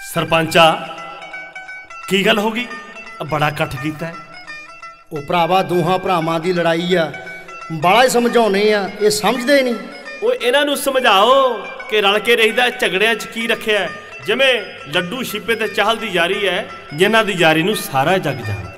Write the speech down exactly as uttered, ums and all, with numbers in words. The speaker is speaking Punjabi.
सरपंचा की गल हो गई, बड़ा इकट्ठ कीता है। ਉਹ ਭਰਾਵਾ ਦੋਹਾਂ ਭਰਾਵਾਂ ਦੀ ਲੜਾਈ ਆ, ਬੜਾ ਹੀ ਸਮਝਾਉਣੇ ਆ, ਇਹ ਸਮਝਦੇ ਨਹੀਂ। ਉਹ ਇਹਨਾਂ ਨੂੰ ਸਮਝਾਓ ਕਿ ਰਲ ਕੇ ਰਹੀਦਾ, ਝਗੜਿਆਂ 'ਚ ਕੀ ਰੱਖਿਆ। ਜਿਵੇਂ ਲੱਡੂ ਛਿੱਪੇ ਤੇ ਚਾਹਲ ਦੀ ਯਾਰੀ ਹੈ, ਜਿਨ੍ਹਾਂ ਦੀ ਯਾਰੀ ਨੂੰ ਸਾਰਾ ਜੱਗ ਜਾਣਦਾ।